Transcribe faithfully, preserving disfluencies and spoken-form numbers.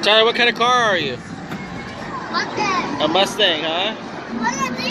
Charlie, what kind of car are you? Mustang. A Mustang, huh?